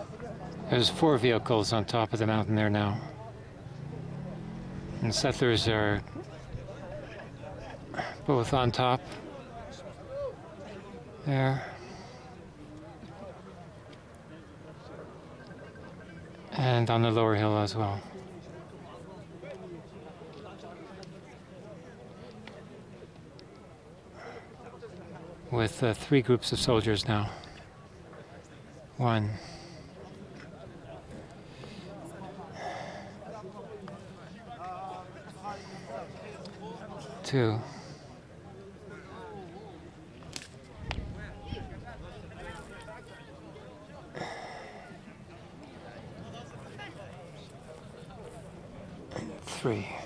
There's 4 vehicles on top of the mountain there now. And settlers are both on top there. And on the lower hill as well. With 3 groups of soldiers now. 1, 2, 3.